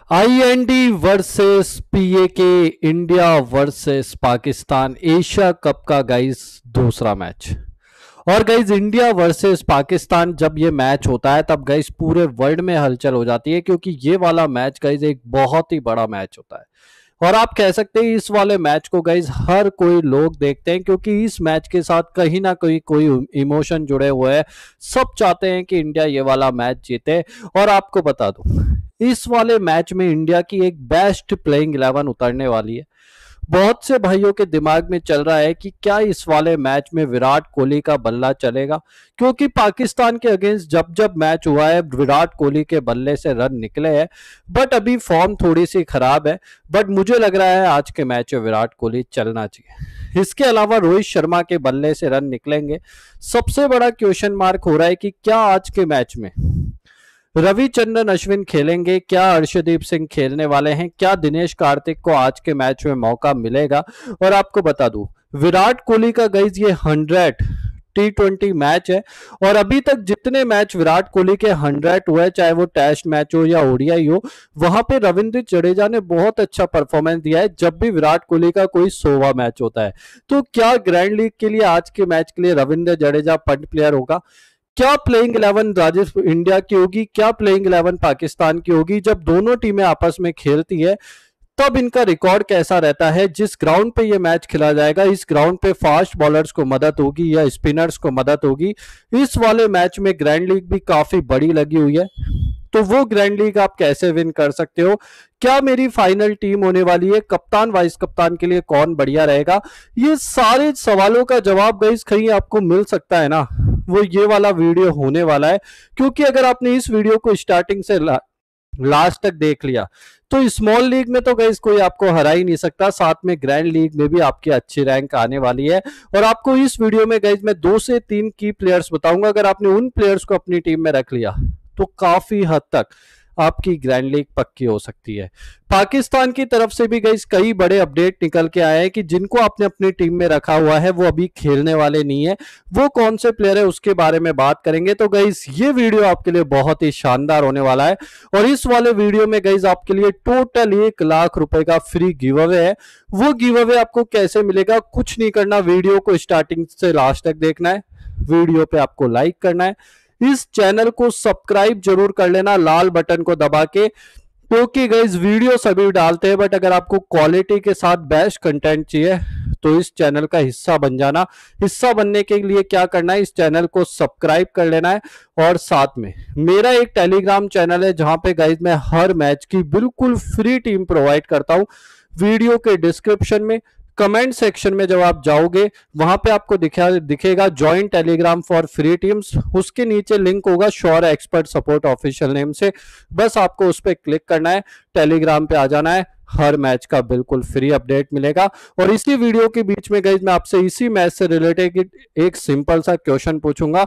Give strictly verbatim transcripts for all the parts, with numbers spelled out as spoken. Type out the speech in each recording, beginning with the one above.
IND versus PAK, India versus Pakistan, Asia cup का guys दूसरा match. और गाइज इंडिया वर्सेस पाकिस्तान जब ये मैच होता है तब गाइज पूरे वर्ल्ड में हलचल हो जाती है, क्योंकि ये वाला मैच गाइज एक बहुत ही बड़ा मैच होता है। और आप कह सकते हैं इस वाले मैच को गाइज हर कोई लोग देखते हैं, क्योंकि इस मैच के साथ कहीं ना कहीं कोई इमोशन जुड़े हुए हैं। सब चाहते हैं कि इंडिया ये वाला मैच जीते। और आपको बता दूं, इस वाले मैच में इंडिया की एक बेस्ट प्लेइंग इलेवन उतरने वाली है। बहुत से भाइयों के दिमाग में चल रहा है कि क्या इस वाले मैच में विराट कोहली का बल्ला चलेगा, क्योंकि पाकिस्तान के अगेंस्ट जब जब मैच हुआ है विराट कोहली के बल्ले से रन निकले हैं। बट अभी फॉर्म थोड़ी सी खराब है। बट मुझे लग रहा है आज के मैच में विराट कोहली चलना चाहिए। इसके अलावा रोहित शर्मा के बल्ले से रन निकलेंगे। सबसे बड़ा क्वेश्चन मार्क हो रहा है कि क्या आज के मैच में रविचंद्रन अश्विन खेलेंगे, क्या अर्शदीप सिंह खेलने वाले हैं, क्या दिनेश कार्तिक को आज के मैच में मौका मिलेगा। और आपको बता दूं, विराट कोहली का गाइज ये हंड्रेड टी ट्वेंटी मैच है। और अभी तक जितने मैच विराट कोहली के हंड्रेड हुए, चाहे वो टेस्ट मैच हो या ओडीआई हो, वहां पे रविंद्र जडेजा ने बहुत अच्छा परफॉर्मेंस दिया है जब भी विराट कोहली का कोई सोवा मैच होता है। तो क्या ग्रैंड लीग के लिए आज के मैच के लिए रविंद्र जडेजा पंट प्लेयर होगा? क्या प्लेइंग इलेवन राजस्थान इंडिया की होगी, क्या प्लेइंग इलेवन पाकिस्तान की होगी? जब दोनों टीमें आपस में खेलती है तब इनका रिकॉर्ड कैसा रहता है? जिस ग्राउंड पे ये मैच खेला जाएगा, इस ग्राउंड पे फास्ट बॉलर्स को मदद होगी या स्पिनर्स को मदद होगी? इस वाले मैच में ग्रैंड लीग भी काफी बड़ी लगी हुई है, तो वो ग्रैंड लीग आप कैसे विन कर सकते हो? क्या मेरी फाइनल टीम होने वाली है? कप्तान वाइस कप्तान के लिए कौन बढ़िया रहेगा? ये सारे सवालों का जवाब गाइस कहीं आपको मिल सकता है ना, वो ये वाला वीडियो होने वाला है। क्योंकि अगर आपने इस वीडियो को स्टार्टिंग से ला, लास्ट तक देख लिया तो स्मॉल लीग में तो गाइस कोई आपको हरा ही नहीं सकता, साथ में ग्रैंड लीग में भी आपकी अच्छी रैंक आने वाली है। और आपको इस वीडियो में गाइस मैं दो से तीन की प्लेयर्स बताऊंगा, अगर आपने उन प्लेयर्स को अपनी टीम में रख लिया तो काफी हद तक आपकी ग्रैंड लीग पक्की हो सकती है। पाकिस्तान की तरफ से भी गाइस कई बड़े अपडेट निकल के आए हैं कि जिनको आपने अपनी टीम में रखा हुआ है वो अभी खेलने वाले नहीं है। वो कौन से प्लेयर है उसके बारे में बात करेंगे। तो गाइस ये वीडियो आपके लिए बहुत ही शानदार होने वाला है। और इस वाले वीडियो में गाइस आपके लिए टोटल एक लाख रुपए का फ्री गिव अवे है। वो गिव अवे आपको कैसे मिलेगा? कुछ नहीं करना, वीडियो को स्टार्टिंग से लास्ट तक देखना है, वीडियो पे आपको लाइक करना है, इस चैनल को सब्सक्राइब जरूर कर लेना लाल बटन को दबा के, क्योंकि गाइस वीडियो सभी डालते हैं बट अगर आपको क्वालिटी के साथ बेस्ट कंटेंट चाहिए तो इस चैनल का हिस्सा बन जाना। हिस्सा बनने के लिए क्या करना है, इस चैनल को सब्सक्राइब कर लेना है। और साथ में मेरा एक टेलीग्राम चैनल है जहां पे गाइस मैं हर मैच की बिल्कुल फ्री टीम प्रोवाइड करता हूं। वीडियो के डिस्क्रिप्शन में कमेंट सेक्शन में जब आप जाओगे वहां पे आपको दिखा दिखेगा join Telegram for free teams, उसके नीचे लिंक होगा sure expert support official name से, बस आपको उस पर क्लिक करना है, टेलीग्राम पे आ जाना है, हर मैच का बिल्कुल फ्री अपडेट मिलेगा। और इसी वीडियो के बीच में गाइस मैं आपसे इसी मैच से रिलेटेड एक सिंपल सा क्वेश्चन पूछूंगा,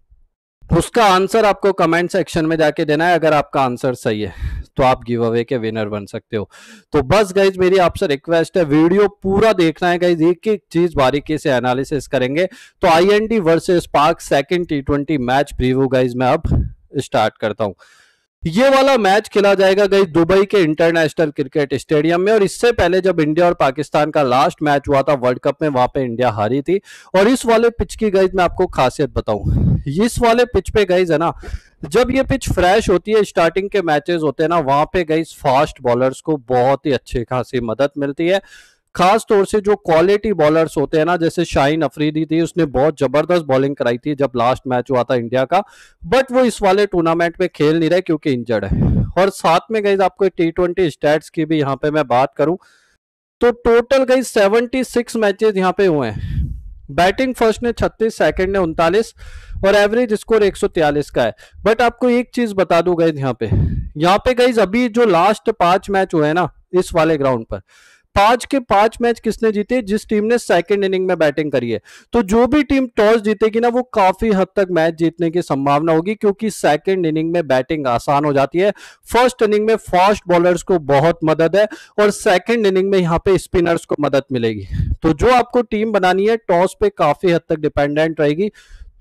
उसका आंसर आपको कमेंट सेक्शन में जाके देना है। अगर आपका आंसर सही है तो आप गिव अवे के विनर बन सकते हो। तो बस गाइज मेरी आपसे रिक्वेस्ट है, वीडियो पूरा देखना है गाइज, एक एक चीज बारीकी से एनालिसिस करेंगे। तो IND versus Pak second T twenty match preview guys मैं अब स्टार्ट करता हूं। ये वाला मैच खेला जाएगा गाइस दुबई के इंटरनेशनल क्रिकेट स्टेडियम में। और इससे पहले जब इंडिया और पाकिस्तान का लास्ट मैच हुआ था वर्ल्ड कप में, वहां पे इंडिया हारी थी। और इस वाले पिच की गाइस मैं आपको खासियत बताऊं, इस वाले पिच पे गाइस है ना, जब ये पिच फ्रेश होती है, स्टार्टिंग के मैचेस होते हैं ना, वहां पे गाइस फास्ट बॉलर्स को बहुत ही अच्छी खासी मदद मिलती है। खास तौर से जो क्वालिटी बॉलर्स होते हैं ना, जैसे शाहीन अफरीदी थी, उसने बहुत जबरदस्त बॉलिंग कराई थी जब लास्ट मैच हुआ था इंडिया का, बट वो इस वाले टूर्नामेंट में खेल नहीं रहे क्योंकि इंजर्ड है। और साथ में गाइस आपको टी ट्वेंटी स्टैट्स की भी यहाँ पे मैं बात करूं तो total guys seventy six matches यहाँ पे हुए हैं। बैटिंग फर्स्ट ने छत्तीस, सेकंड ने उनतालीस और एवरेज स्कोर एक सौ तैंतालीस का है। बट आपको एक चीज बता दूं गाइस, यहाँ पे यहाँ पे गाइस अभी जो लास्ट पांच मैच हुए हैं ना इस वाले ग्राउंड पर, पांच के पांच मैच किसने जीते? जिस टीम ने सेकंड इनिंग में बैटिंग करी है। तो जो भी टीम टॉस जीतेगी ना वो काफी हद तक मैच जीतने की संभावना होगी, क्योंकि सेकंड इनिंग में बैटिंग आसान हो जाती है। फर्स्ट इनिंग में फास्ट बॉलर्स को बहुत मदद है और सेकंड इनिंग में यहाँ पे स्पिनर्स को मदद मिलेगी। तो जो आपको टीम बनानी है टॉस पे काफी हद तक डिपेंडेंट रहेगी।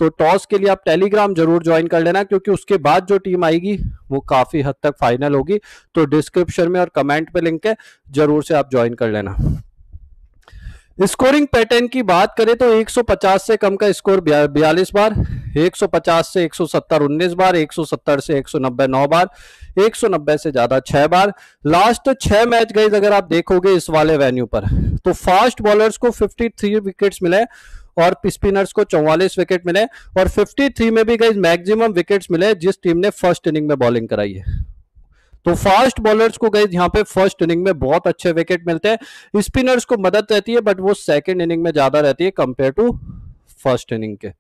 तो टॉस के लिए आप टेलीग्राम जरूर ज्वाइन कर लेना, क्योंकि उसके बाद जो टीम आएगी वो काफी हद तक फाइनल होगी। तो डिस्क्रिप्शन में और कमेंट पे लिंक है, जरूर से आप ज्वाइन कर लेना। स्कोरिंग पैटर्न की बात करें तो एक सौ पचास से कम का स्कोर बयालीस बार, एक सौ पचास से एक सौ सत्तर उन्नीस बार, एक सौ सत्तर से एक सौ नब्बे नौ बार, एक सौ नब्बे से ज्यादा छह बार। लास्ट छह मैच गई अगर आप देखोगे इस वाले वेन्यू पर, तो फास्ट बॉलर्स को तिरेपन विकेट्स मिले और स्पिनर्स को चौवालीस विकेट मिले, और तिरेपन में भी गई मैक्सिमम विकेट्स मिले जिस टीम ने फर्स्ट इनिंग में बॉलिंग कराई है। तो फास्ट बॉलर्स को गए यहाँ पे फर्स्ट इनिंग में बहुत अच्छे विकेट मिलते हैं, स्पिनर्स को मदद रहती है बट वो सेकंड इनिंग में ज्यादा रहती है कंपेयर टू फर्स्ट इनिंग के।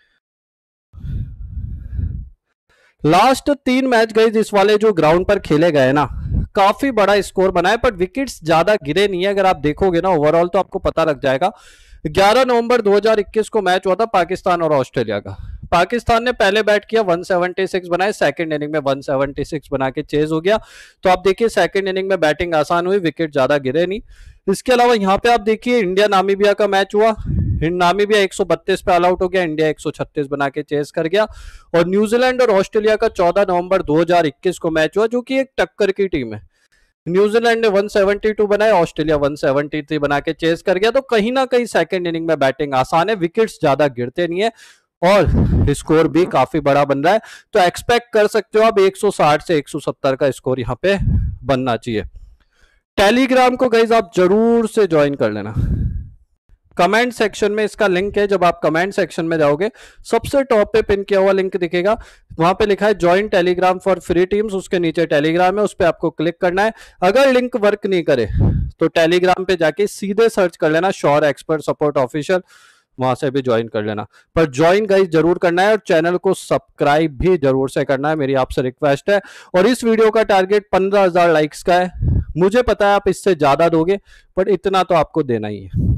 लास्ट तीन मैच गए इस वाले जो ग्राउंड पर खेले गए ना, काफी बड़ा स्कोर बना है, बट विकेट्स ज्यादा गिरे नहीं है। अगर आप देखोगे ना ओवरऑल तो आपको पता लग जाएगा। ग्यारह नवंबर दो हज़ार इक्कीस को मैच हुआ था पाकिस्तान और ऑस्ट्रेलिया का। पाकिस्तान ने पहले बैट किया, एक सौ छिहत्तर बनाए, सेकंड इनिंग में एक सौ छिहत्तर बना के चेज हो गया। तो आप देखिए सेकंड इनिंग में बैटिंग आसान हुई, विकेट ज्यादा गिरे नहीं। इसके अलावा यहाँ पे आप देखिए इंडिया नामीबिया का मैच हुआ, नामीबिया एक सौ बत्तीस पे ऑल आउट हो गया, इंडिया एक सौ छत्तीस बना के चेस कर गया। और न्यूजीलैंड और ऑस्ट्रेलिया का चौदह नवंबर दो हज़ार इक्कीस को मैच हुआ, जो कि एक टक्कर की टीम है। न्यूजीलैंड ने एक सौ बहत्तर बनाए, ऑस्ट्रेलिया एक सौ तिहत्तर बना के चेस कर गया। तो कहीं ना कहीं सेकंड इनिंग में बैटिंग आसान है, विकेट्स ज्यादा गिरते नहीं है और स्कोर भी काफी बड़ा बन रहा है। तो एक्सपेक्ट कर सकते हो आप एक सौ साठ से एक सौ सत्तर का स्कोर यहाँ पे बनना चाहिए। टेलीग्राम को गाइस आप जरूर से ज्वाइन कर लेना, कमेंट सेक्शन में इसका लिंक है। जब आप कमेंट सेक्शन में जाओगे सबसे टॉप पे पिन किया हुआ लिंक दिखेगा, वहां पे लिखा है join Telegram for free teams, उसके नीचे टेलीग्राम है, उस पर आपको क्लिक करना है। अगर लिंक वर्क नहीं करे तो टेलीग्राम पे जाके सीधे सर्च कर लेना श्योर एक्सपर्ट सपोर्ट ऑफिशियल, वहां से भी ज्वाइन कर लेना। पर ज्वाइन गाइस जरूर करना है और चैनल को सब्सक्राइब भी जरूर से करना है, मेरी आपसे रिक्वेस्ट है। और इस वीडियो का टारगेट पंद्रह हजार लाइक्स का है, मुझे पता है आप इससे ज्यादा दोगे पर इतना तो आपको देना ही है।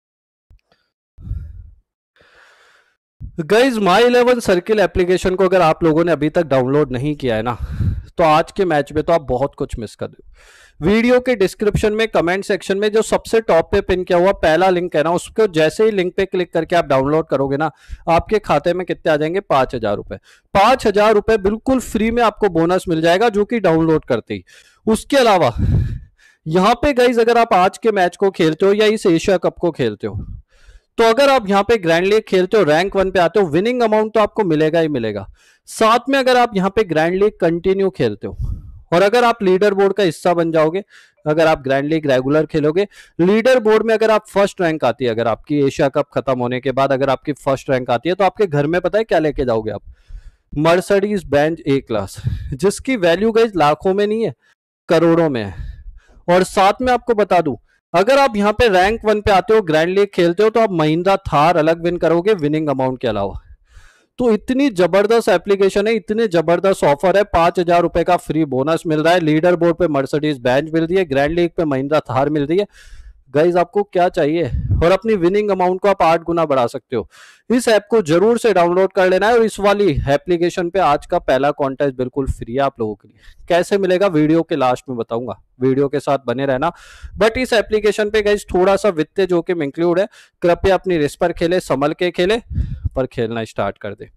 Guys my eleven circle application को अगर आप लोगों ने अभी तक डाउनलोड नहीं किया है ना, तो आज के मैच में तो आप बहुत कुछ मिस कर दो। वीडियो के डिस्क्रिप्शन में कमेंट सेक्शन में जो सबसे टॉप पे पिन किया हुआ पहला लिंक है ना, उसको जैसे ही लिंक पे क्लिक करके आप डाउनलोड करोगे ना, आपके खाते में कितने आ जाएंगे, पांच हजार रुपए। पांच हजार रुपए बिल्कुल फ्री में आपको बोनस मिल जाएगा, जो कि डाउनलोड करते ही। उसके अलावा यहाँ पे गाइज अगर आप आज के मैच को खेलते हो या इस एशिया कप को खेलते हो, तो अगर आप यहाँ पे ग्रैंड लीग खेलते हो, रैंक वन पे आते हो, विनिंग अमाउंट तो आपको मिलेगा ही मिलेगा। साथ में अगर आप यहाँ पे ग्रैंड लीग कंटिन्यू खेलते हो और अगर आप लीडर बोर्ड का हिस्सा बन जाओगे, अगर आप ग्रैंड लीग रेगुलर खेलोगे, लीडर बोर्ड में अगर आप फर्स्ट रैंक आती है, अगर आपकी एशिया कप खत्म होने के बाद अगर आपकी फर्स्ट रैंक आती है, तो आपके घर में पता है क्या लेके जाओगे आप, मर्सिडीज बेंज ए क्लास, जिसकी वैल्यू गाइस लाखों में नहीं है, करोड़ों में है। और साथ में आपको बता दूं, अगर आप यहाँ पे रैंक वन पे आते हो, ग्रैंड लीग खेलते हो, तो आप महिंद्रा थार अलग विन करोगे विनिंग अमाउंट के अलावा। तो इतनी जबरदस्त एप्लीकेशन है, इतने जबरदस्त ऑफर है, पांच हजार रुपए का फ्री बोनस मिल रहा है, लीडर बोर्ड पे मर्सिडीज बेंज मिल रही है, ग्रैंड लीग पे महिंद्रा थार मिल रही है। गाइज आपको क्या चाहिए, और अपनी विनिंग अमाउंट को आप आठ गुना बढ़ा सकते हो। इस ऐप को जरूर से डाउनलोड कर लेना है, और इस वाली एप्लीकेशन पे आज का पहला कॉन्टेस्ट बिल्कुल फ्री है आप लोगों के लिए। कैसे मिलेगा वीडियो के लास्ट में बताऊंगा, वीडियो के साथ बने रहना। बट इस एप्लीकेशन पे गाइज थोड़ा सा वित्तीय जोखिम इंक्लूड है, कृपया अपनी रिस्क पर खेले, संभल के खेले, पर खेलना स्टार्ट कर दे।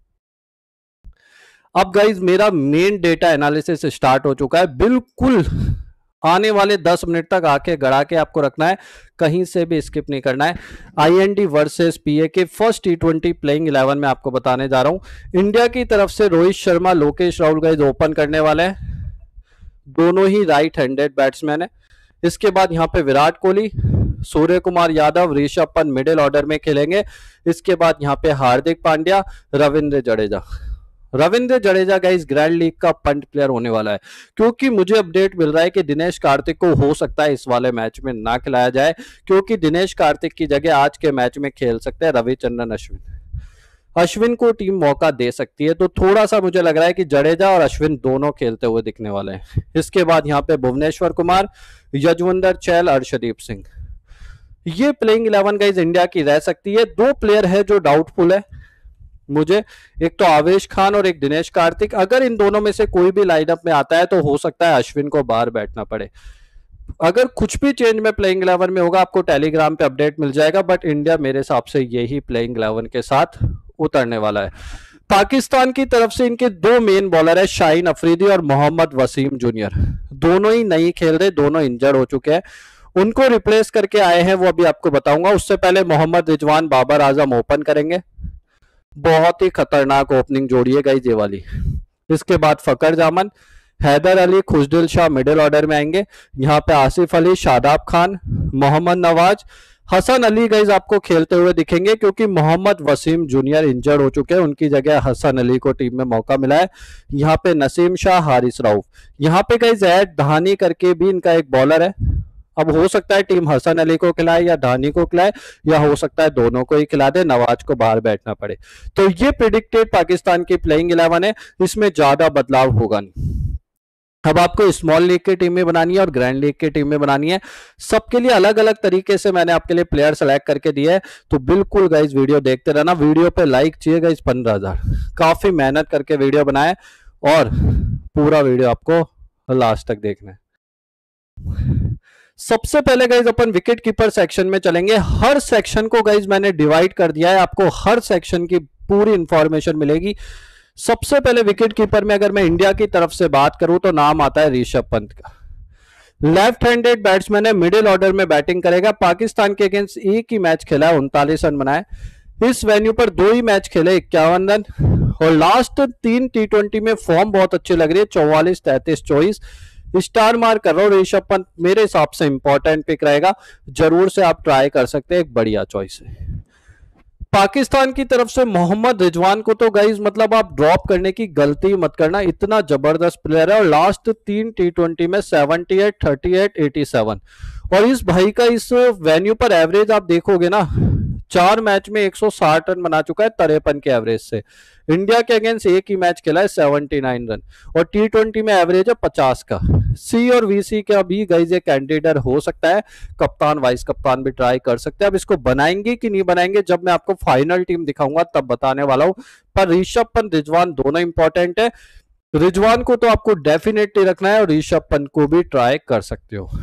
अब गाइज मेरा मेन डेटा एनालिसिस स्टार्ट हो चुका है, बिल्कुल आने वाले दस मिनट तक आके गड़ा के आपको रखना है, कहीं से भी स्किप नहीं करना है। आईएनडी वर्सेस पीए के first T twenty playing eleven में आपको बताने जा रहा हूं। इंडिया की तरफ से रोहित शर्मा, लोकेश राहुल गाइज ओपन करने वाले हैं, दोनों ही राइट हैंडेड बैट्समैन है। इसके बाद यहाँ पे विराट कोहली, सूर्य कुमार यादव, ऋषभ पंत मिडिल ऑर्डर में खेलेंगे। इसके बाद यहाँ पे Hardik Pandya, Ravindra Jadeja. Ravindra Jadeja guys grand league का पंट प्लेयर होने वाला है, क्योंकि मुझे अपडेट मिल रहा है कि दिनेश कार्तिक को हो सकता है इस वाले मैच में ना खिलाया जाए, क्योंकि दिनेश कार्तिक की जगह आज के मैच में खेल सकते हैं रविचंद्रन अश्विन। अश्विन को टीम मौका दे सकती है, तो थोड़ा सा मुझे लग रहा है कि जडेजा और अश्विन दोनों खेलते हुए दिखने वाले हैं। इसके बाद यहाँ पे भुवनेश्वर कुमार, यजवेंद्र चहल, अर्शदीप सिंह। ये प्लेइंग इलेवन गाइस इंडिया की रह सकती है। दो प्लेयर है जो डाउटफुल है मुझे, एक तो आवेश खान और एक दिनेश कार्तिक। अगर इन दोनों में से कोई भी लाइनअप में आता है तो हो सकता है अश्विन को बाहर बैठना पड़े। अगर कुछ भी चेंज में प्लेइंग इलेवन में होगा, आपको टेलीग्राम पे अपडेट मिल जाएगा, बट इंडिया मेरे हिसाब से यही प्लेइंग इलेवन के साथ उतरने वाला है। पाकिस्तान की तरफ से इनके दो मेन बॉलर है, शाहीन अफरीदी और मोहम्मद वसीम जूनियर। दोनों ही नहीं खेल रहे, दोनों इंजर्ड हो चुके हैं। उनको रिप्लेस करके आए हैं, वो अभी आपको बताऊंगा। उससे पहले मोहम्मद रिजवान बाबर आजम ओपन करेंगे। बहुत ही खतरनाक ओपनिंग जोड़ी है गाइस ये वाली। इसके बाद फकर जामन, हैदर अली, खुशदिल शाह मिडिल ऑर्डर में आएंगे। यहाँ पे आसिफ अली, शादाब खान, मोहम्मद नवाज, हसन अली गाइज आपको खेलते हुए दिखेंगे क्योंकि मोहम्मद वसीम जूनियर इंजर्ड हो चुके हैं। उनकी जगह हसन अली को टीम में मौका मिला है। यहाँ पे नसीम शाह, हारिस राउफ। यहाँ पे गाइज ऐड धानी करके भी इनका एक बॉलर है। अब हो सकता है टीम हसन अली को खिलाए या धानी को खिलाए, या हो सकता है दोनों को ही खिला दे, नवाज को बाहर बैठना पड़े। तो ये प्रिडिक्टेड पाकिस्तान की प्लेइंग इलेवन है, इसमें ज्यादा बदलाव होगा नहीं। अब आपको स्मॉल लीग की टीम में बनानी है और ग्रैंड लीग की टीम में बनानी है। सबके लिए अलग अलग तरीके से मैंने आपके लिए प्लेयर सेलेक्ट करके दिए है, तो बिल्कुल गाइज वीडियो देखते रहना। वीडियो पे लाइक चाहिए गाइज पंद्रह हजार। काफी मेहनत करके वीडियो बनाए और पूरा वीडियो आपको लास्ट तक देखना है। सबसे पहले गाइज अपन विकेट कीपर सेक्शन में चलेंगे। हर सेक्शन को गाइज मैंने डिवाइड कर दिया है, आपको हर सेक्शन की पूरी इंफॉर्मेशन मिलेगी। सबसे पहले विकेट कीपर में अगर मैं इंडिया की तरफ से बात करूं तो नाम आता है ऋषभ पंत का। लेफ्ट हैंडेड बैट्समैन है, मिडिल ऑर्डर में बैटिंग करेगा। पाकिस्तान के अगेंस्ट एक ही मैच खेला है, उनतालीस रन बनाए। इस वेन्यू पर दो ही मैच खेले, इक्यावन रन। और लास्ट तीन टी ट्वेंटी में फॉर्म बहुत अच्छी लग रही है, चौवालीस, तैतीस, चौबीस। स्टार मार्क कर रहा हूं ऋषभ पंत, मेरे हिसाब से इंपॉर्टेंट पिक रहेगा, जरूर से आप ट्राई कर सकते हैं, एक बढ़िया चॉइस है। पाकिस्तान की तरफ से मोहम्मद रिजवान को तो गाइज मतलब आप ड्रॉप करने की गलती मत करना, इतना जबरदस्त प्लेयर है। और लास्ट तीन टी ट्वेंटी में अठहत्तर, अड़तीस, सत्तासी। और इस भाई का इस वेन्यू पर एवरेज आप देखोगे ना, चार मैच में एक सौ साठ रन बना चुका है तिरपन के एवरेज से। इंडिया के अगेंस्ट एक ही मैच खेला है, उन्यासी रन। और टी ट्वेंटी में एवरेज है पचास का। सी और वीसी का भी गाइज एक कैंडिडेट हो सकता है, कप्तान वाइस कप्तान भी ट्राई कर सकते हैं। अब इसको बनाएंगे कि नहीं बनाएंगे, जब मैं आपको फाइनल टीम दिखाऊंगा तब बताने वाला हूं। पर ऋषभ पंत, रिजवान दोनों इंपॉर्टेंट है। रिजवान को तो आपको डेफिनेटली रखना है और ऋषभ पंत को भी ट्राई कर सकते हो।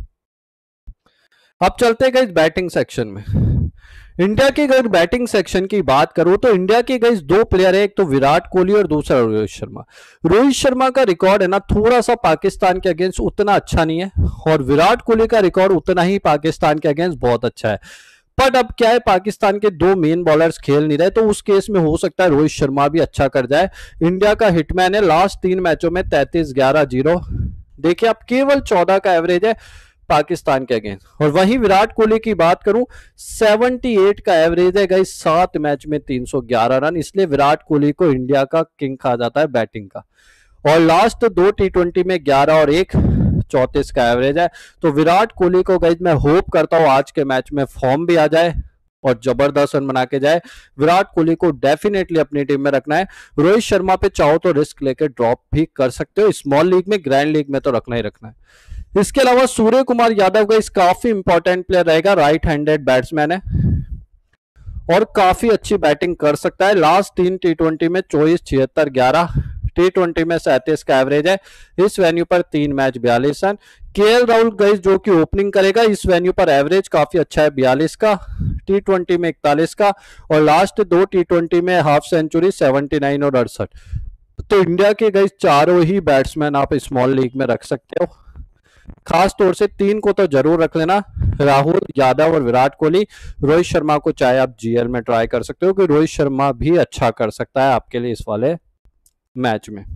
अब चलते गए बैटिंग सेक्शन में। इंडिया के अगर बैटिंग सेक्शन की बात करूं तो इंडिया के गई दो प्लेयर है, एक तो विराट कोहली और दूसरा रोहित शर्मा। रोहित शर्मा का रिकॉर्ड है ना थोड़ा सा पाकिस्तान के अगेंस्ट उतना अच्छा नहीं है, और विराट कोहली का रिकॉर्ड उतना ही पाकिस्तान के अगेंस्ट बहुत अच्छा है। बट अब क्या है, पाकिस्तान के दो मेन बॉलर्स खेल नहीं रहे, तो उस केस में हो सकता है रोहित शर्मा भी अच्छा कर जाए। इंडिया का हिटमैन है, लास्ट तीन मैचों में तैतीस, ग्यारह, जीरो। देखिए अब केवल चौदह का एवरेज है पाकिस्तान के अगेंस्ट। और वहीं विराट कोहली की बात करूं, अठहत्तर का एवरेज है गाइस, सात मैच में तीन सौ ग्यारह रन। इसलिए विराट कोहली को इंडिया का किंग कहा जाता है बैटिंग का। और लास्ट दो टी ट्वेंटी में ग्यारह और एक, चौंतीस का एवरेज है। तो विराट कोहली को गाइस मैं होप करता हूं आज के मैच में फॉर्म भी आ जाए और जबरदस्त रन बना के जाए। विराट कोहली को डेफिनेटली अपनी टीम में रखना है। रोहित शर्मा पे चाहो तो रिस्क लेकर ड्रॉप भी कर सकते हो, स्मॉल लीग में, ग्रैंड लीग में तो रखना ही रखना है। इसके अलावा सूर्य कुमार यादव का इस काफी इंपॉर्टेंट प्लेयर रहेगा, राइट हैंडेड बैट्समैन है और काफी अच्छी बैटिंग कर सकता है। लास्ट तीन टी ट्वेंटी में चौबीस, छिहत्तर, ग्यारह, टी ट्वेंटी में सैंतीस का एवरेज है। इस वेन्यू पर तीन मैच बयालीस रन। केएल राहुल गाइस जो कि ओपनिंग करेगा, इस वेन्यू पर एवरेज काफी अच्छा है, बयालीस का, टी ट्वेंटी में इकतालीस का, और लास्ट दो टी ट्वेंटी में हाफ सेंचुरी, उन्यासी और अड़सठ। तो इंडिया के गाइस चारों ही बैट्समैन आप स्मॉल लीग में रख सकते हो। खास तौर से तीन को तो जरूर रख लेना, राहुल, यादव और विराट कोहली। रोहित शर्मा को चाहे आप जीएल में ट्राई कर सकते हो, कि रोहित शर्मा भी अच्छा कर सकता है आपके लिए इस वाले मैच में।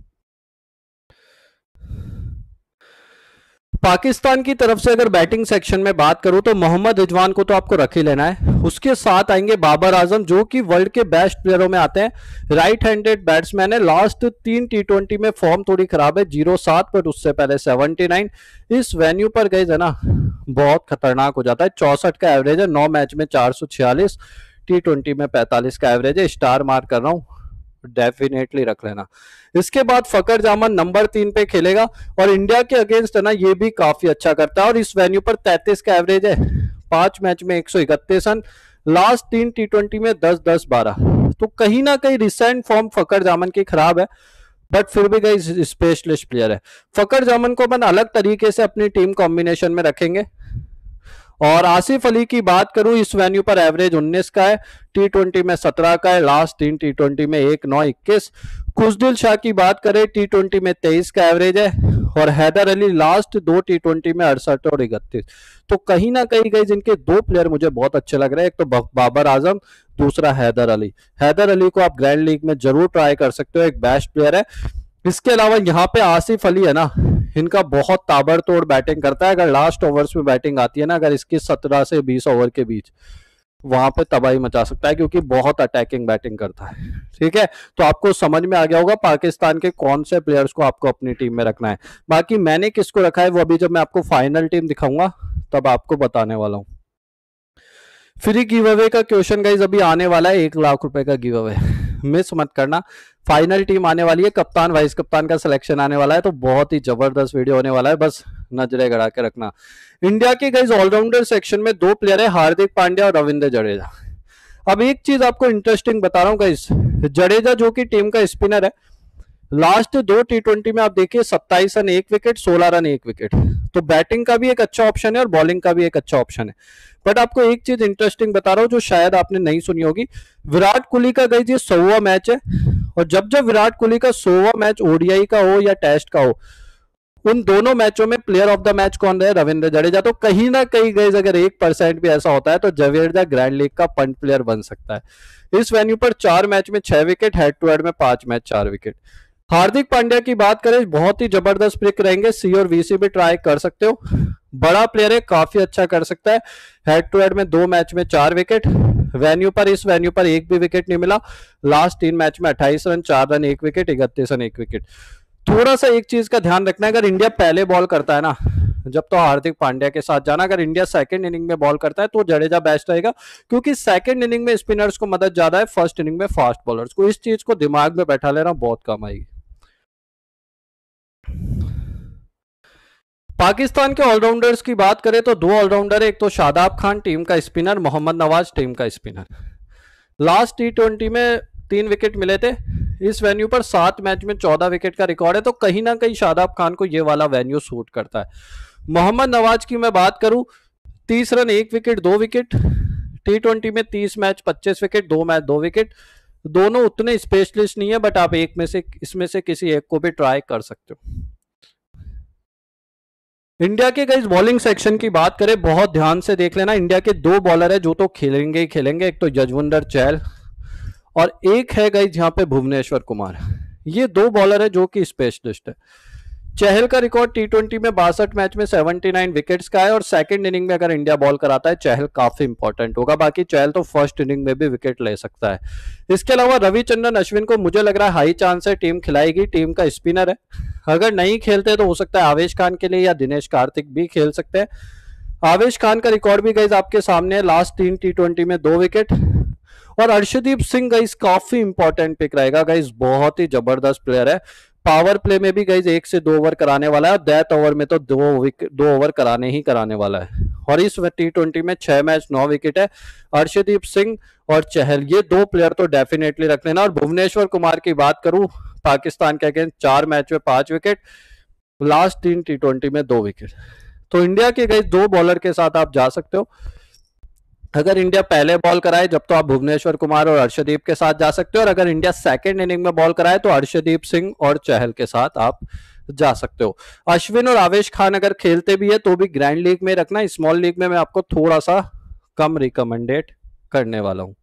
पाकिस्तान की तरफ से अगर बैटिंग सेक्शन में बात करूं तो मोहम्मद रिजवान को तो आपको रख ही लेना है। उसके साथ आएंगे बाबर आजम, जो कि वर्ल्ड के बेस्ट प्लेयरों में आते हैं। राइट हैंडेड बैट्समैन है, लास्ट तीन टी ट्वेंटी में फॉर्म थोड़ी खराब है, जीरो सात, पर उससे पहले उन्यासी। इस वेन्यू पर गए है ना बहुत खतरनाक हो जाता है, चौसठ का एवरेज है, नौ मैच में चार सौ छियालीस, टी ट्वेंटी में पैंतालीस का एवरेज है। स्टार मार्क कर रहा हूं, डेफिनेटली रख लेना। इसके बाद फकर जामन नंबर तीन पे खेलेगा और इंडिया के अगेंस्ट है ना ये भी काफी अच्छा करता है, और इस वेन्यू पर तैंतीस का एवरेज है, पांच मैच में एक सौ इकतीस रन, लास्ट तीन टी ट्वेंटी में दस, दस, बारह। तो कहीं ना कहीं रिसेंट फॉर्म फकर जामन की खराब है, बट फिर भी कहीं स्पेशलिस्ट प्लेयर है। फकर जामन को अपन अलग तरीके से अपनी टीम कॉम्बिनेशन में रखेंगे और आसिफ अली की बात करूं, इस वेन्यू पर एवरेज उन्नीस का है, टी ट्वेंटी में सत्रह का है, लास्ट तीन टी ट्वेंटी में एक नौ इक्कीस। खुशदिल शाह की बात करें, टी ट्वेंटी में तेईस का एवरेज है, और हैदर अली लास्ट दो टी ट्वेंटी में अड़सठ और इकतीस। तो कहीं ना कहीं गई इनके दो प्लेयर मुझे बहुत अच्छे लग रहे हैं, एक तो बाबर आजम, दूसरा हैदर अली। हैदर अली को आप ग्रैंड लीग में जरूर ट्राई कर सकते हो, एक बेस्ट प्लेयर है। इसके अलावा यहाँ पे आसिफ अली है ना, इनका बहुत ताबड़तोड़ बैटिंग करता है। अगर लास्ट ओवर्स में बैटिंग आती है ना, अगर इसकी सत्रह से बीस ओवर के बीच, वहां पे तबाही मचा सकता है, क्योंकि बहुत अटैकिंग बैटिंग करता है। ठीक है, तो आपको समझ में आ गया होगा पाकिस्तान के कौन से प्लेयर्स को आपको अपनी टीम में रखना है। बाकी मैंने किसको रखा है वो अभी जब मैं आपको फाइनल टीम दिखाऊंगा तब आपको बताने वाला हूं। फ्री गिव अवे का क्वेश्चन गाइस अभी आने वाला है, एक लाख रुपए का गिव अवे, मिस मत करना। फाइनल टीम आने वाली है, कप्तान वाइस कप्तान का सिलेक्शन आने वाला है, तो बहुत ही जबरदस्त वीडियो होने वाला है, बस नजरें गड़ा के रखना। इंडिया के गाइस ऑलराउंडर सेक्शन में दो प्लेयर है, हार्दिक पांड्या और रविंद्र जडेजा। अब एक चीज आपको इंटरेस्टिंग बता रहा हूं गाइस, जडेजा जो कि टीम का स्पिनर है, लास्ट दो टी ट्वेंटी में आप देखिए सत्ताईस रन एक विकेट, सोलह रन एक विकेट, तो बैटिंग का भी एक अच्छा ऑप्शन है और बॉलिंग का भी एक अच्छा ऑप्शन है। बट आपको एक चीज इंटरेस्टिंग बता रहा हूं जो शायद आपने नहीं सुनी होगी, विराट कोहली का गाइस ये सौवा मैच है, और जब जब विराट कोहली का सौवा मैच ओडीआई का हो या टेस्ट का हो, उन दोनों मैचों में प्लेयर ऑफ द मैच कौन रहे? रविंद्र जडेजा। तो कहीं ना कहीं गाइस अगर एक परसेंट भी ऐसा होता है तो जडेजा ग्रैंड लीग का पंच प्लेयर बन सकता है। इस वेन्यू पर चार मैच में छह विकेट, हेड टू हेड में पांच मैच चार विकेट। हार्दिक पांड्या की बात करें, बहुत ही जबरदस्त पिक रहेंगे, सी और वीसी भी ट्राई कर सकते हो, बड़ा प्लेयर है, काफी अच्छा कर सकता है। हेड टू हेड में दो मैच में चार विकेट, वेन्यू पर इस वेन्यू पर एक भी विकेट नहीं मिला, लास्ट तीन मैच में अट्ठाईस रन चार रन एक विकेट, इकतीस रन एक विकेट। थोड़ा सा एक चीज का ध्यान रखना है, अगर इंडिया पहले बॉल करता है ना जब, तो हार्दिक पांड्या के साथ जाना। अगर इंडिया सेकंड इनिंग में बॉल करता है तो जडेजा बेस्ट रहेगा, क्योंकि सेकंड इनिंग में स्पिनर्स को मदद ज्यादा है, फर्स्ट इनिंग में फास्ट बॉलर्स को। इस चीज को दिमाग में बैठा लेना, बहुत कम आएगी। पाकिस्तान के ऑलराउंडर्स की बात करें तो दो ऑलराउंडर है, एक तो शादाब खान टीम का स्पिनर, मोहम्मद नवाज टीम का स्पिनर। लास्ट टी ट्वेंटी में तीन विकेट मिले थे, इस वेन्यू पर सात मैच में चौदह विकेट का रिकॉर्ड है, तो कहीं ना कहीं शादाब खान को ये वाला वेन्यू सूट करता है। मोहम्मद नवाज की मैं बात करूं, तीस रन एक विकेट दो विकेट, टी ट्वेंटी में तीस मैच पच्चीस विकेट, दो मैच दो विकेट, दोनों उतने स्पेशलिस्ट नहीं है, बट आप एक में से इसमें से किसी एक को भी ट्राई कर सकते हो। इंडिया के गाइस बॉलिंग सेक्शन की बात करें, बहुत ध्यान से देख लेना, इंडिया के दो बॉलर है जो तो खेलेंगे ही खेलेंगे, एक तो यजवेंद्र चहल और एक है गाइस यहाँ पे भुवनेश्वर कुमार। ये दो बॉलर है जो कि स्पेशलिस्ट है। चहल का रिकॉर्ड टी ट्वेंटी में बासठ मैच में उन्यासी विकेट्स का है, और सेकंड इनिंग में अगर इंडिया बॉल कराता है चहल काफी इंपॉर्टेंट होगा, बाकी चहल तो फर्स्ट इनिंग में भी विकेट ले सकता है। इसके अलावा रविचंद्रन अश्विन को मुझे लग रहा है हाई चांस है टीम खिलाएगी, टीम का स्पिनर है, अगर नहीं खेलते तो हो सकता है आवेश खान के लिए या दिनेश कार्तिक भी खेल सकते हैं। आवेश खान का रिकॉर्ड भी गाइस आपके सामने है, लास्ट तीन टी ट्वेंटी में दो विकेट। और अर्शदीप सिंह गाइस काफी इंपॉर्टेंट पिक रहेगा, गाइस बहुत ही जबरदस्त प्लेयर है, पावर प्ले में भी गाइस एक से दो ओवर कराने वाला है, और डेथ ओवर में तो दो विकेट दो ओवर कराने ही कराने वाला है। और इस टी ट्वेंटी में छह मैच नौ विकेट है। अर्शदीप सिंह और चहल ये दो प्लेयर तो डेफिनेटली रख लेना। और भुवनेश्वर कुमार की बात करूं, पाकिस्तान के अगेंस्ट चार मैच में पांच विकेट, लास्ट तीन टी ट्वेंटी में दो विकेट। तो इंडिया के गाइस दो बॉलर के साथ आप जा सकते हो। अगर इंडिया पहले बॉल कराए जब तो आप भुवनेश्वर कुमार और अर्शदीप के साथ जा सकते हो, और अगर इंडिया सेकंड इनिंग में बॉल कराए तो अर्शदीप सिंह और चहल के साथ आप जा सकते हो। अश्विन और आवेश खान अगर खेलते भी है तो भी ग्रैंड लीग में रखना, स्मॉल लीग में मैं आपको थोड़ा सा कम रिकमेंडेड करने वाला हूं।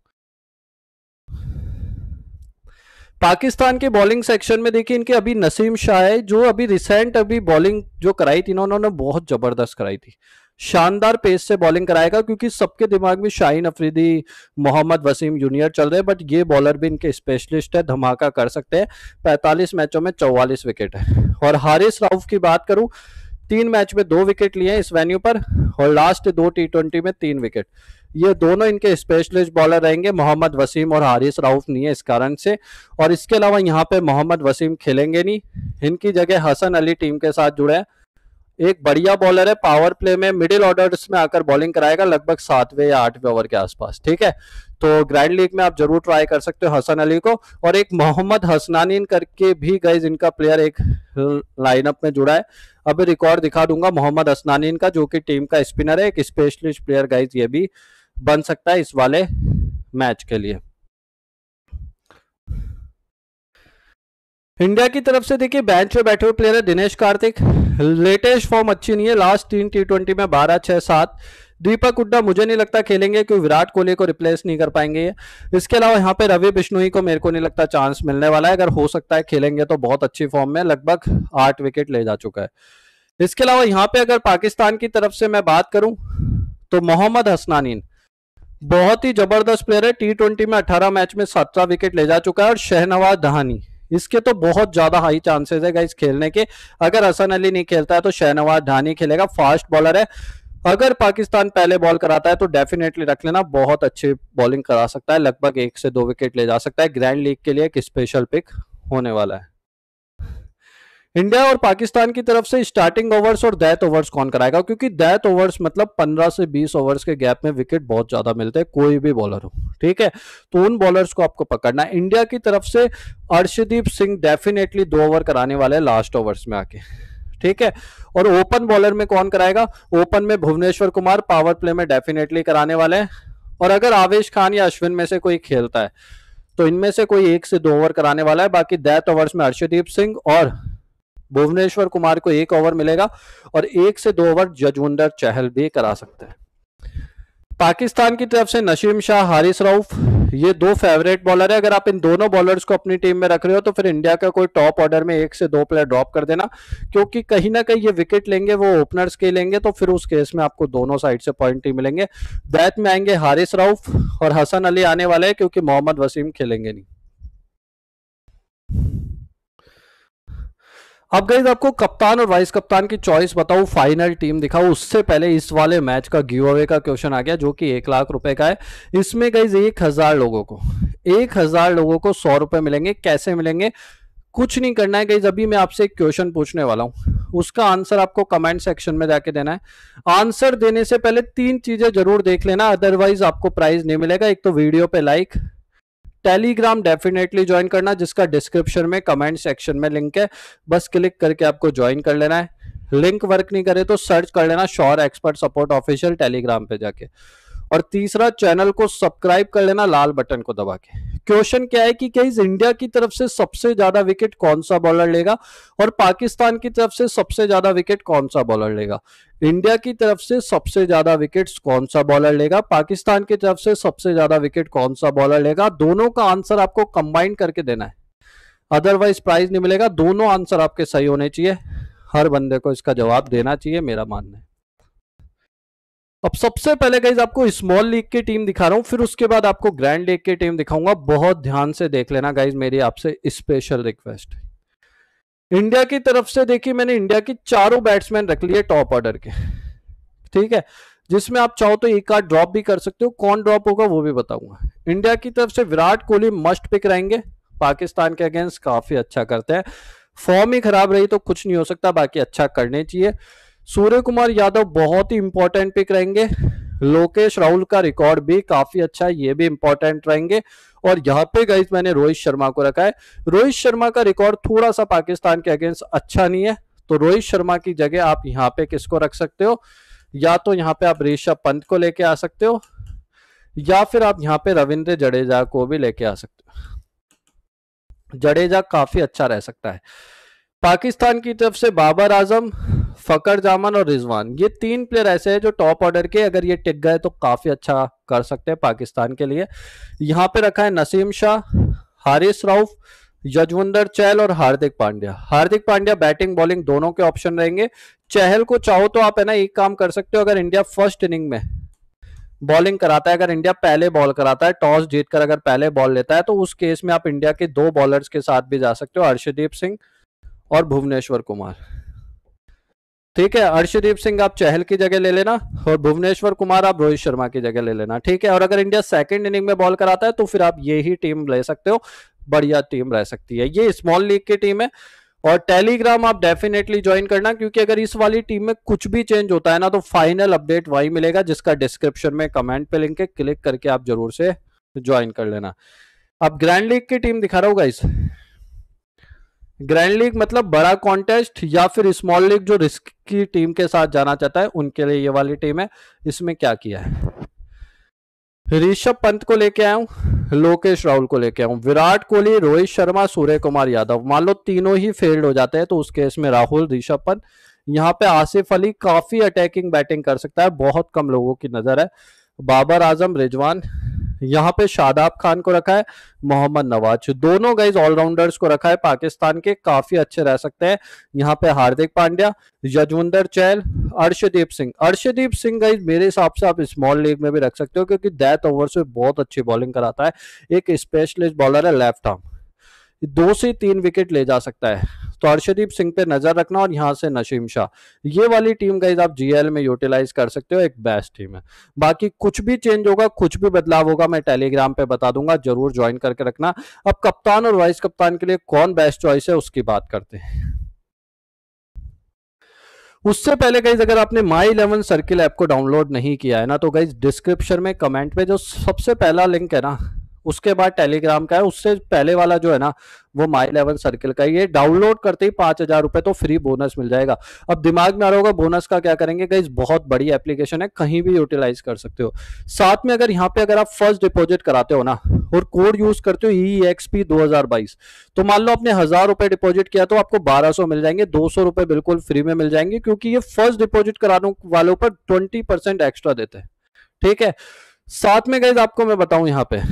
पाकिस्तान के बॉलिंग सेक्शन में देखिए, इनके अभी नसीम शाह है जो अभी रिसेंट अभी बॉलिंग जो कराई थी उन्होंने बहुत जबरदस्त कराई थी, शानदार पेस से बॉलिंग कराएगा, क्योंकि सबके दिमाग में शाहीन अफरीदी, मोहम्मद वसीम जूनियर चल रहे हैं, बट ये बॉलर भी इनके स्पेशलिस्ट है, धमाका कर सकते हैं। पैंतालीस मैचों में चौवालीस विकेट है। और हारिस राउफ की बात करूं, तीन मैच में दो विकेट लिए इस वेन्यू पर, और लास्ट दो टी ट्वेंटी में तीन विकेट। ये दोनों इनके स्पेशलिस्ट बॉलर रहेंगे, मोहम्मद वसीम और हारिस राउफ नहीं है इस कारण से। और इसके अलावा यहाँ पे मोहम्मद वसीम खेलेंगे नहीं, इनकी जगह हसन अली टीम के साथ जुड़े हैं। एक बढ़िया बॉलर है, पावर प्ले में मिडिल ऑर्डर्स में आकर बॉलिंग कराएगा लगभग सातवें या आठवें ओवर के आसपास। ठीक है, तो ग्रैंड लीग में आप जरूर ट्राई कर सकते हो हसन अली को। और एक मोहम्मद हसनानीन करके भी गाइज इनका प्लेयर एक लाइनअप में जुड़ा है, अभी रिकॉर्ड दिखा दूंगा मोहम्मद हसनानीन का, जो कि टीम का स्पिनर है, एक स्पेशलिस्ट प्लेयर गाइज ये भी बन सकता है इस वाले मैच के लिए। इंडिया की तरफ से देखिए बेंच पे बैठे हुए प्लेयर है दिनेश कार्तिक, लेटेस्ट फॉर्म अच्छी नहीं है, लास्ट तीन टी ट्वेंटी में बारह छह सात। दीपक हुड्डा मुझे नहीं लगता खेलेंगे क्योंकि विराट कोहली को रिप्लेस नहीं कर पाएंगे ये। इसके अलावा यहाँ पे रवि बिश्नोई को मेरे को नहीं लगता चांस मिलने वाला है, अगर हो सकता है खेलेंगे तो बहुत अच्छी फॉर्म में, लगभग आठ विकेट ले जा चुका है। इसके अलावा यहाँ पे अगर पाकिस्तान की तरफ से मैं बात करूं तो मोहम्मद हसनानीन बहुत ही जबरदस्त प्लेयर है, टी ट्वेंटी में अठारह मैच में सत्रह विकेट ले जा चुका है। और शहनवाज दहानी, इसके तो बहुत ज्यादा हाई चांसेस है गाइस खेलने के, अगर हसन अली नहीं खेलता है तो शहनवाज दहानी खेलेगा, फास्ट बॉलर है। अगर पाकिस्तान पहले बॉल कराता है तो डेफिनेटली रख लेना, बहुत अच्छी बॉलिंग करा सकता है, लगभग एक से दो विकेट ले जा सकता है, ग्रैंड लीग के लिए एक स्पेशल पिक होने वाला है। इंडिया और पाकिस्तान की तरफ से स्टार्टिंग ओवर्स और डेथ ओवर्स कौन कराएगा, क्योंकि डेथ ओवर्स मतलब पंद्रह से बीस ओवर्स के गैप में विकेट बहुत ज्यादा मिलते हैं, कोई भी बॉलर हो। ठीक है, तो उन बॉलर्स को आपको पकड़ना है। इंडिया की तरफ से अर्शदीप सिंह डेफिनेटली दो ओवर कराने वाले हैं लास्ट ओवर्स में आके। ठीक है, और ओपन बॉलर में कौन कराएगा, ओपन में भुवनेश्वर कुमार पावर प्ले में डेफिनेटली कराने वाले हैं। और अगर आवेश खान या अश्विन में से कोई खेलता है तो इनमें से कोई एक से दो ओवर कराने वाला है, बाकी डेथ ओवर्स में अर्शदीप सिंह और भुवनेश्वर कुमार को एक ओवर मिलेगा, और एक से दो ओवर जजविंदर चहल भी करा सकते हैं। पाकिस्तान की तरफ से नसीम शाह, हारिस रऊफ, ये दो फेवरेट बॉलर है। अगर आप इन दोनों बॉलर्स को अपनी टीम में रख रहे हो तो फिर इंडिया का कोई टॉप ऑर्डर में एक से दो प्लेयर ड्रॉप कर देना, क्योंकि कहीं ना कहीं ये विकेट लेंगे, वो ओपनर्स के लेंगे, तो फिर उस केस में आपको दोनों साइड से पॉइंट ही मिलेंगे। बैट में आएंगे हारिस रऊफ और हसन अली आने वाले हैं, क्योंकि मोहम्मद वसीम खेलेंगे नहीं। अब गाइस आपको कप्तान और वाइस कप्तान की चॉइस बताऊं, फाइनल टीम दिखाऊं, उससे पहले इस वाले मैच का गिव अवे का क्वेश्चन आ गया, जो कि एक लाख रुपए का है। इसमें गाइस एक हजार लोगों को एक हजार लोगों को सौ रुपए मिलेंगे। कैसे मिलेंगे, कुछ नहीं करना है गाइस, अभी मैं आपसे एक क्वेश्चन पूछने वाला हूं, उसका आंसर आपको कमेंट सेक्शन में जाके देना है। आंसर देने से पहले तीन चीजें जरूर देख लेना, अदरवाइज आपको प्राइज नहीं मिलेगा। एक तो वीडियो पे लाइक, टेलीग्राम डेफिनेटली ज्वाइन करना, जिसका डिस्क्रिप्शन में कमेंट सेक्शन में लिंक है, बस क्लिक करके आपको ज्वाइन कर लेना है। लिंक वर्क नहीं करे तो सर्च कर लेना sure expert support official Telegram पे जाके। और तीसरा, चैनल को सब्सक्राइब कर लेना लाल बटन को दबा के। क्वेश्चन क्या है कि गाइस इंडिया की तरफ से सबसे ज्यादा विकेट कौन सा बॉलर लेगा, और पाकिस्तान की तरफ से सबसे ज्यादा विकेट कौन सा बॉलर लेगा। इंडिया की तरफ से सबसे ज्यादा विकेट्स कौन सा बॉलर लेगा, पाकिस्तान की तरफ से सबसे ज्यादा विकेट कौन सा बॉलर लेगा। दोनों का आंसर आपको कंबाइन करके देना है, अदरवाइज प्राइज नहीं मिलेगा। दोनों आंसर आपके सही होने चाहिए, हर बंदे को इसका जवाब देना चाहिए, मेरा मानना है। अब सबसे पहले गाइज आपको स्मॉल लीग की टीम दिखा रहा हूं, फिर उसके बाद आपको ग्रैंड लीग की टीम दिखाऊंगा। बहुत ध्यान से देख लेना गाइज, मेरी आपसे स्पेशल रिक्वेस्ट। इंडिया की तरफ से देखिए मैंने इंडिया की चारों बैट्समैन रख लिए टॉप ऑर्डर के। ठीक है, जिसमें आप चाहो तो एक आध ड्रॉप भी कर सकते हो, कौन ड्रॉप होगा वो भी बताऊंगा। इंडिया की तरफ से विराट कोहली मस्ट पिक रहेंगे, पाकिस्तान के अगेंस्ट काफी अच्छा करते हैं, फॉर्म ही खराब रही तो कुछ नहीं हो सकता, बाकी अच्छा करने चाहिए। सूर्य कुमार यादव बहुत ही इंपॉर्टेंट पिक रहेंगे। लोकेश राहुल का रिकॉर्ड भी काफी अच्छा है, ये भी इंपॉर्टेंट रहेंगे। और यहाँ पे गाइस मैंने रोहित शर्मा को रखा है। रोहित शर्मा का रिकॉर्ड थोड़ा सा पाकिस्तान के अगेंस्ट अच्छा नहीं है, तो रोहित शर्मा की जगह आप यहाँ पे किसको रख सकते हो, या तो यहाँ पे आप ऋषभ पंत को लेके आ सकते हो, या फिर आप यहाँ पे रविंद्र जडेजा को भी लेके आ सकते हो। जडेजा काफी अच्छा रह सकता है। पाकिस्तान की तरफ से बाबर आजम, फकर जामान और रिजवान, ये तीन प्लेयर ऐसे हैं जो टॉप ऑर्डर के, अगर ये टिक गए तो काफी अच्छा कर सकते हैं पाकिस्तान के लिए। यहाँ पे रखा है नसीम शाह, हारिस रऊफ, जजविंदर चहल और हार्दिक पांड्या। हार्दिक पांड्या बैटिंग बॉलिंग दोनों के ऑप्शन रहेंगे। चहल को चाहो तो आप है ना एक काम कर सकते हो, अगर इंडिया फर्स्ट इनिंग में बॉलिंग कराता है, अगर इंडिया पहले बॉल कराता है, टॉस जीतकर अगर पहले बॉल लेता है, तो उस केस में आप इंडिया के दो बॉलर्स के साथ भी जा सकते हो, अर्शदीप सिंह और भुवनेश्वर कुमार। ठीक है, अर्शदीप सिंह आप चहल की जगह ले लेना और भुवनेश्वर कुमार आप रोहित शर्मा की जगह ले लेना। ठीक है, और अगर इंडिया सेकंड इनिंग में बॉल कराता है तो फिर आप ये ही टीम ले सकते हो, बढ़िया टीम रह सकती है। ये स्मॉल लीग की टीम है। और टेलीग्राम आप डेफिनेटली ज्वाइन करना, क्योंकि अगर इस वाली टीम में कुछ भी चेंज होता है ना तो फाइनल अपडेट वही मिलेगा, जिसका डिस्क्रिप्शन में कमेंट पे लिंक है, क्लिक करके आप जरूर से ज्वाइन कर लेना। अब ग्रैंड लीग की टीम दिखा रहा हूँ गाइस। ग्रैंड लीग मतलब बड़ा कॉन्टेस्ट या फिर स्मॉल लीग, जो रिस्क की टीम के साथ जाना चाहता है उनके लिए ये वाली टीम है। इसमें क्या किया है, ऋषभ पंत को लेके आया हूं, लोकेश राहुल को लेके आया हूं, विराट कोहली, रोहित शर्मा, सूर्य कुमार यादव। मान लो तीनों ही फेल्ड हो जाते हैं तो उस केस में राहुल, ऋषभ पंत। यहाँ पे आसिफ अली काफी अटैकिंग बैटिंग कर सकता है, बहुत कम लोगों की नजर है। बाबर आजम, रिजवान। यहाँ पे शादाब खान को रखा है, मोहम्मद नवाज। दोनों गाइज ऑलराउंडर्स को रखा है पाकिस्तान के, काफी अच्छे रह सकते हैं। यहाँ पे हार्दिक पांड्या, यजवेंद्र चहल, अर्शदीप सिंह। अर्शदीप सिंह गाइज मेरे हिसाब से आप स्मॉल लीग में भी रख सकते हो, क्योंकि डेथ ओवर्स में बहुत अच्छी बॉलिंग कराता है, एक स्पेशलिस्ट बॉलर है, लेफ्ट आर्म, दो से तीन विकेट ले जा सकता है। तो अर्शदीप सिंह पे नजर रखना। और यहां से नसीम शाह, ये वाली टीम गाइज आप जीएल में यूटिलाइज कर सकते हो, एक बेस्ट टीम है। बाकी कुछ भी चेंज होगा, कुछ भी बदलाव होगा, मैं टेलीग्राम पे बता दूंगा, जरूर ज्वाइन करके रखना। अब कप्तान और वाइस कप्तान के लिए कौन बेस्ट चॉइस है उसकी बात करते हैं। उससे पहले गाइज अगर आपने माई इलेवन सर्किल ऐप को डाउनलोड नहीं किया है ना तो गाइज डिस्क्रिप्शन में कमेंट पे जो सबसे पहला लिंक है ना, उसके बाद टेलीग्राम का है, उससे पहले वाला जो है ना वो माई इलेवन सर्किल का। ये डाउनलोड करते ही पांच हजार रुपए तो फ्री बोनस मिल जाएगा। अब दिमाग में आ रहा होगा बोनस का क्या करेंगे गाइज, बहुत बड़ी एप्लीकेशन है, कहीं भी यूटिलाइज कर सकते हो। साथ में अगर यहाँ पे अगर आप फर्स्ट डिपॉजिट कराते हो ना और कोड यूज करते हो ई एक्स पी दो हजार बाईस, तो मान लो आपने हजार रुपए डिपॉजिट किया तो आपको बारह सौ मिल जाएंगे, दो सौ रुपए बिल्कुल फ्री में मिल जाएंगे, क्योंकि ये फर्स्ट डिपॉजिट कराने वालों पर ट्वेंटी परसेंट एक्स्ट्रा देते हैं। ठीक है, साथ में गाइज आपको मैं बताऊं, यहाँ पे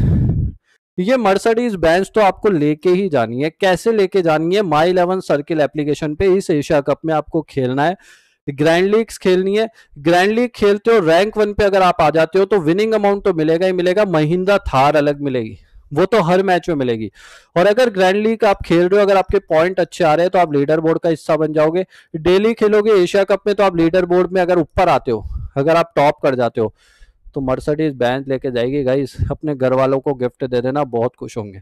ये मर्सिडीज बेंज तो आपको लेके ही जानी है। कैसे लेके जानी है, माई इलेवन सर्किल एप्लीकेशन पे इस एशिया कप में आपको खेलना है, ग्रैंड लीग्स खेलनी है। ग्रैंड लीग खेलते हो, रैंक वन पे अगर आप आ जाते हो तो विनिंग अमाउंट तो मिलेगा ही मिलेगा, महिंद्रा थार अलग मिलेगी, वो तो हर मैच में मिलेगी। और अगर ग्रैंड लीग आप खेल रहे हो, अगर आपके पॉइंट अच्छे आ रहे हैं तो आप लीडर बोर्ड का हिस्सा बन जाओगे। डेली खेलोगे एशिया कप में तो आप लीडर बोर्ड में अगर ऊपर आते हो, अगर आप टॉप कर जाते हो तो मर्सिडीज बेंज लेके जाएगी गाइस, अपने घर वालों को गिफ्ट दे देना, बहुत खुश होंगे।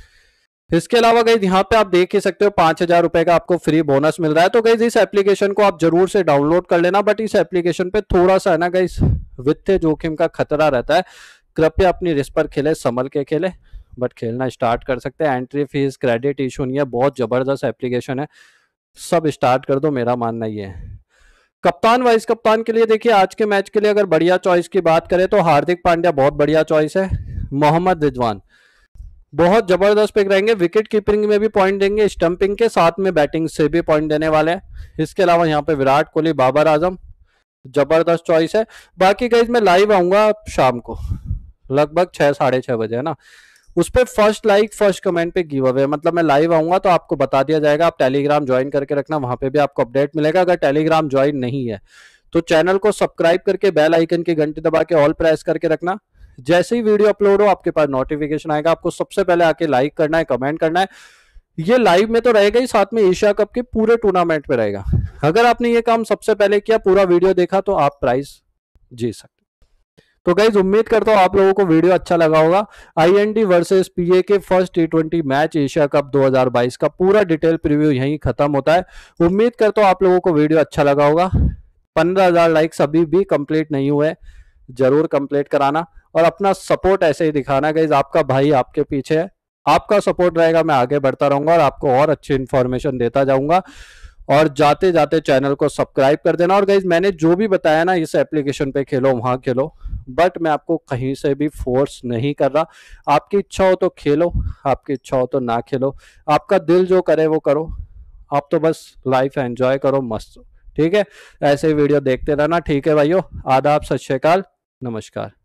इसके अलावा गाइज यहाँ पे आप देख ही सकते हो पांच हजार रुपए का आपको फ्री बोनस मिल रहा है। तो गाइज इस एप्लीकेशन को आप जरूर से डाउनलोड कर लेना, बट इस एप्लीकेशन पे थोड़ा सा है ना गाइज वित्तीय जोखिम का खतरा रहता है। कृपया अपनी रिस्क पर खेले, संभल के खेले, बट खेलना स्टार्ट कर सकते हैं। एंट्री फीस, क्रेडिट इशू नहीं है, बहुत जबरदस्त एप्लीकेशन है, सब स्टार्ट कर दो, मेरा मानना ये है। कप्तान वाइस कप्तान के लिए देखिए, आज के मैच के लिए अगर बढ़िया चॉइस की बात करें तो हार्दिक पांड्या बहुत बढ़िया चॉइस है, मोहम्मद रिजवान बहुत जबरदस्त पिक रहेंगे, विकेट कीपिंग में भी पॉइंट देंगे, स्टंपिंग के साथ में बैटिंग से भी पॉइंट देने वाले हैं। इसके अलावा यहाँ पे विराट कोहली, बाबर आजम जबरदस्त चॉइस है। बाकी गाइज मैं लाइव आऊंगा शाम को लगभग छह साढ़े छह बजे, है ना, उस पर फर्स्ट लाइक फर्स्ट कमेंट पे गिव अवे, मतलब मैं लाइव आऊंगा तो आपको बता दिया जाएगा। आप टेलीग्राम ज्वाइन करके रखना, वहां पे भी आपको अपडेट मिलेगा। अगर टेलीग्राम ज्वाइन नहीं है तो चैनल को सब्सक्राइब करके बेल आइकन की घंटी दबा के ऑल प्रेस करके रखना, जैसे ही वीडियो अपलोड हो आपके पास नोटिफिकेशन आएगा। आपको सबसे पहले आके लाइक करना है, कमेंट करना है। ये लाइव में तो रहेगा ही, साथ में एशिया कप के पूरे टूर्नामेंट में रहेगा। अगर आपने ये काम सबसे पहले किया, पूरा वीडियो देखा, तो आप प्राइज जीत सकते। तो गाइज उम्मीद करता हूँ आप लोगों को वीडियो अच्छा लगा होगा। आईएनडी वर्सेस पीए के first T twenty match Asia Cup दो हजार बाईस का पूरा डिटेल प्रीव्यू यहीं खत्म होता है। उम्मीद करता हूँ आप लोगों को वीडियो अच्छा लगा होगा। पंद्रह हजार लाइक्स अभी भी कंप्लीट नहीं हुए, जरूर कंप्लीट कराना और अपना सपोर्ट ऐसे ही दिखाना गाइज। आपका भाई आपके पीछे है, आपका सपोर्ट रहेगा, मैं आगे बढ़ता रहूंगा और आपको और अच्छी इंफॉर्मेशन देता जाऊंगा। और जाते जाते चैनल को सब्सक्राइब कर देना। और गाइज मैंने जो भी बताया ना, इस एप्लीकेशन पे खेलो, वहां खेलो, बट मैं आपको कहीं से भी फोर्स नहीं कर रहा। आपकी इच्छा हो तो खेलो, आपकी इच्छा हो तो ना खेलो, आपका दिल जो करे वो करो। आप तो बस लाइफ एंजॉय करो, मस्त। ठीक है, ऐसे वीडियो देखते रहना। ठीक है भाइयों, आदाब, सत श्री अकाल, नमस्कार।